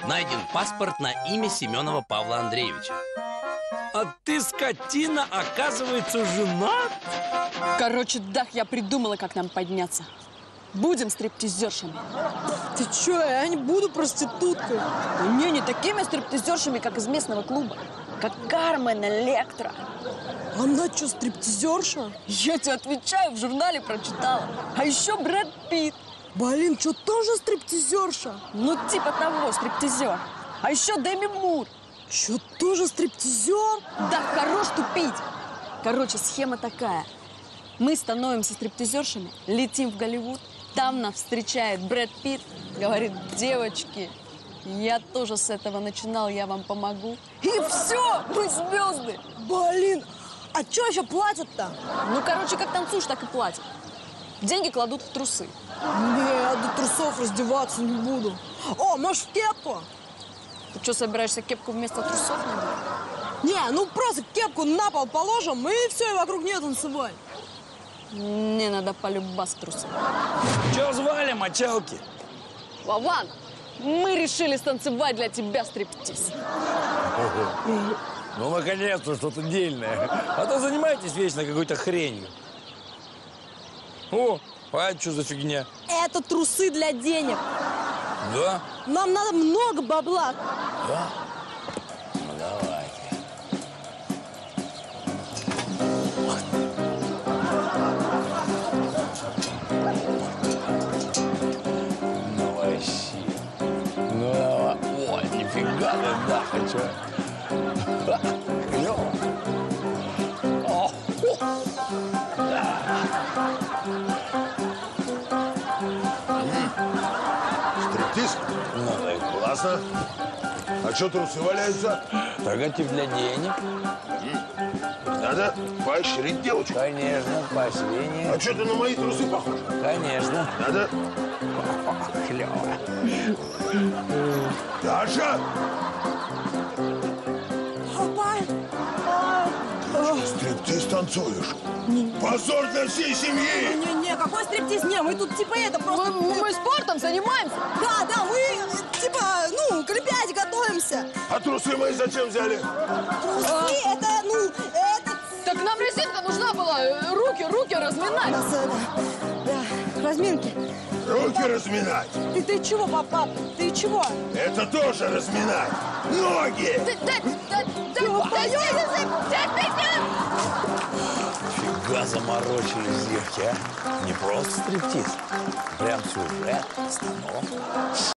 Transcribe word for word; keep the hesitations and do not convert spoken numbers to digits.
Найден паспорт на имя Семенова Павла Андреевича. А ты, скотина, оказывается, женат? Короче, Дах, я придумала, как нам подняться. Будем стриптизершами. Ты чё, я не буду проституткой. Не, не такими стриптизершами, как из местного клуба. Как Кармен Электро. Она чё, стриптизерша? Я тебе отвечаю, в журнале прочитала. А еще Брэд Питт. Блин, чё, тоже стриптизерша? Ну, типа того, стриптизер. А еще Дэми Мур. Чё, тоже стриптизер? Да, хорош тупить. Короче, схема такая. Мы становимся стриптизершами, летим в Голливуд. Там нас встречает Брэд Питт. Говорит: девочки, я тоже с этого начинал, я вам помогу. И все, мы звезды. Блин, а чё еще платят-то? Ну, короче, как танцуешь, так и платят. Деньги кладут в трусы. Не, я до трусов раздеваться не буду. О, может, в кепку? Ты что, собираешься кепку вместо трусов надеть? Не, ну просто кепку на пол положим, и все, и вокруг нее танцевать. Не, надо полюбас трусы. Чё звали, мочалки? Вован, мы решили станцевать для тебя стриптиз. Ну, наконец-то что-то дельное. А то занимаетесь вечно какой-то хренью. О, а это что за фигня? Это трусы для денег. Да? Нам надо много бабла. Да? Ну, давайте. Ну, вообще. Ну, давай. Ой, нифига ты, да, хочу. Клево. О, Стриптиз? ну, так Классно. А что трусы валяются? Трогатель для денег. Надо поощрить девочку. Конечно, поощрение. А что ты на мои трусы похож? Конечно. Надо. Клево. Даша! Папа. Ты что, стриптиз танцуешь? Позор для всей семьи! Не-не, какой стриптиз? Не, мы тут типа это просто... Мы, мы спортом занимаемся. Да, да, мы э, типа, ну, к Олимпиаде готовимся. А трусы мои зачем взяли? Трусы, это, ну, это... Так нам резинка нужна была. э, Руки, руки разминать. Нас, э, да, да, разминки. Руки разминать. Ты, ты чего, папа? Ты чего? Это тоже разминать. Ноги! Фига заморочились девки, а? Не просто стриптиз. Прям сюжет, станок.